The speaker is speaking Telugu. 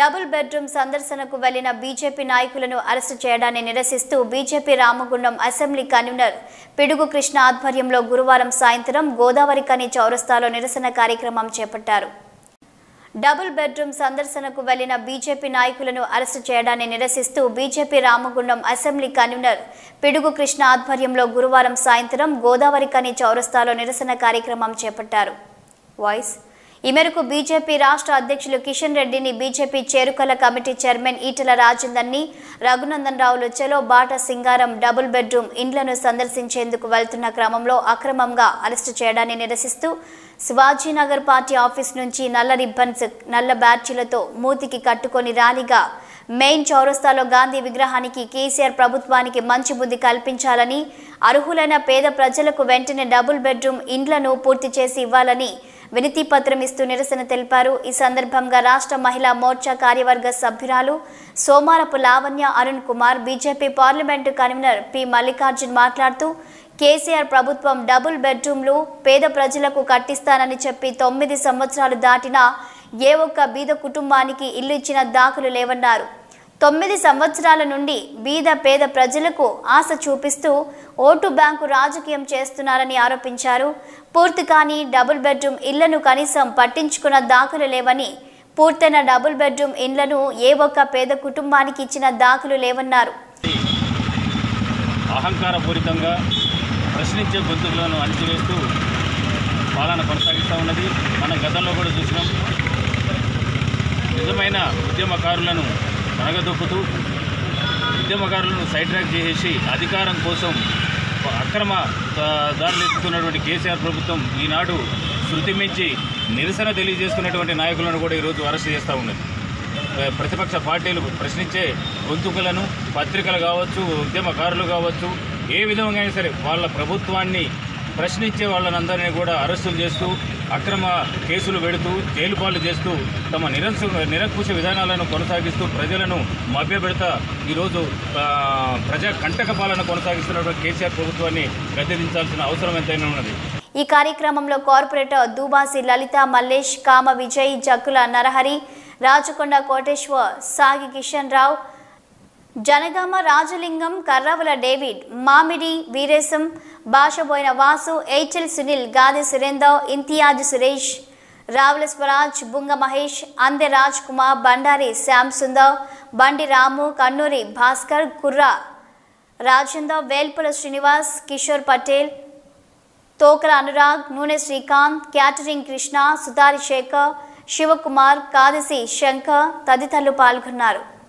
డబుల్ బెడ్రూమ్ సందర్శనకు వెళ్లిన బీజేపీ నాయకులను అరెస్టు చేయడాన్ని నిరసిస్తూ బీజేపీ రామగుండం అసెంబ్లీ కన్వీనర్ పిడుగు కృష్ణ ఆధ్వర్యంలో గురువారం సాయంత్రం గోదావరికని చౌరస్తాలో నిరసన కార్యక్రమం చేపట్టారు. డబుల్ బెడ్రూమ్ సందర్శనకు వెళ్లిన బీజేపీ నాయకులను అరెస్టు చేయడాన్ని నిరసిస్తూ బీజేపీ రామగుండం అసెంబ్లీ కన్వీనర్ పిడుగు కృష్ణ ఆధ్వర్యంలో గురువారం సాయంత్రం గోదావరికని చౌరస్తాలో నిరసన కార్యక్రమం చేపట్టారు. వాయిస్ ఈ మేరకు బీజేపీ రాష్ట్ర అధ్యక్షులు కిషన్ రెడ్డిని, బీజేపీ చేరుకల కమిటీ చైర్మన్ ఈటెల రాజేందర్ని, రఘునందన్ రావులు చెలో బాట సింగారం డబుల్ బెడ్రూమ్ ఇండ్లను సందర్శించేందుకు వెళ్తున్న క్రమంలో అక్రమంగా అరెస్టు చేయడాన్ని నిరసిస్తూ శివాజీనగర్ పార్టీ ఆఫీస్ నుంచి నల్ల రిబ్బన్స్, నల్ల బ్యాడ్జీలతో మూతికి కట్టుకొని ర్యాలీగా మెయిన్ చౌరస్తాలో గాంధీ విగ్రహానికి కేసీఆర్ ప్రభుత్వానికి మంచి బుద్ధి కల్పించాలని, అర్హులైన పేద ప్రజలకు వెంటనే డబుల్ బెడ్రూమ్ ఇండ్లను పూర్తి చేసి ఇవ్వాలని వినతి పత్రం ఇస్తూ నిరసన తెలిపారు. ఈ సందర్భంగా రాష్ట్ర మహిళా మోర్చా కార్యవర్గ సభ్యురాలు Somarapu Lavanya Arun Kumar, BJP parliament convener P Mallikarjun మాట్లాడుతూ కేసీఆర్ ప్రభుత్వం డబుల్ బెడ్రూమ్లు పేద ప్రజలకు కట్టిస్తానని చెప్పి 9 సంవత్సరాలు దాటినా ఏ ఒక్క బీద కుటుంబానికి ఇల్లు ఇచ్చిన దాఖలు లేవన్నారు. 9 సంవత్సరాల నుండి బీద పేద ప్రజలకు ఆశ చూపిస్తూ ఓటు బ్యాంకు రాజకీయం చేస్తున్నారని ఆరోపించారు. పూర్తి కాని డబుల్ బెడ్రూమ్ ఇళ్లను కనీసం పట్టించుకున్న దాఖలు లేవని, పూర్తయిన డబుల్ బెడ్రూమ్ ఇళ్లను ఏ ఒక్క పేద కుటుంబానికి ఇచ్చిన దాఖలు లేవన్నారు. అహంకారపూరితంగా ప్రశ్నించే గొంతులను అణిచివేస్తూ పాలన కొనసాగిస్తూ ఉన్నది. మన గతంలో కూడా చూసినాం. నిజమైన ఉద్యమకారులను అనగదొక్కుతూ ఉద్యమకారులను సైడ్ ట్రాక్ చేసేసి అధికారం కోసం అక్రమ దారులు ఎత్తుతున్నటువంటి కేసీఆర్ ప్రభుత్వం ఈనాడు శృతి మించి నిరసన తెలియజేస్తున్నటువంటి నాయకులను కూడా ఈరోజు అరెస్ట్ చేస్తూ ఉన్నది. ప్రతిపక్ష పార్టీలు ప్రశ్నించే గొంతుకలను, పత్రికలు కావచ్చు, ఉద్యమకారులు కావచ్చు, ఏ విధంగా అయినా సరే వాళ్ళ ప్రభుత్వాన్ని ప్రశ్నించే వాళ్ళనందరినీ కూడా అరెస్టులు చేస్తూ, అక్రమ కేసులు పెడుతూ, జైలు పాలు చేస్తూ, తమ నిరంకుశ విధానాలను కొనసాగిస్తూ ప్రజలను మభ్యపెడతా ఈరోజు ప్రజా కంటక పాలన కొనసాగిస్తున్నటువంటి కేసీఆర్ ప్రభుత్వాన్ని గద్దెదించాల్సిన అవసరం ఎంతైనా ఉన్నది. ఈ కార్యక్రమంలో కార్పొరేటర్ దూబాసి లలిత, మల్లేష్, కామ విజయ్, జక్కుల నరహరి, రాచకొండ కోటేశ్వర్, సాగి కిషన్ రావు, జనగామ రాజలింగం, కర్రవల డేవిడ్, మామిడి వీరేశం, భాషబోయిన వాసు, ఎయిచెల్ సునీల్, గాది సురేందర్, ఇంతియాజ్ సురేష్, రావుల స్వరాజ్, బుంగ మహేష్, అందె రాజ్ కుమార్, బండారి శ్యామ్ సుందర్, బండి రాము, కన్నూరి భాస్కర్, కుర్రా రాజేందర్, వేల్పుల శ్రీనివాస్, కిషోర్ పటేల్, తోకల అనురాగ్, నూనె శ్రీకాంత్, క్యాటరింగ్ కృష్ణ, సుధారి శేఖర్, శివకుమార్, కాదసి శంకర్ తదితరులు పాల్గొన్నారు.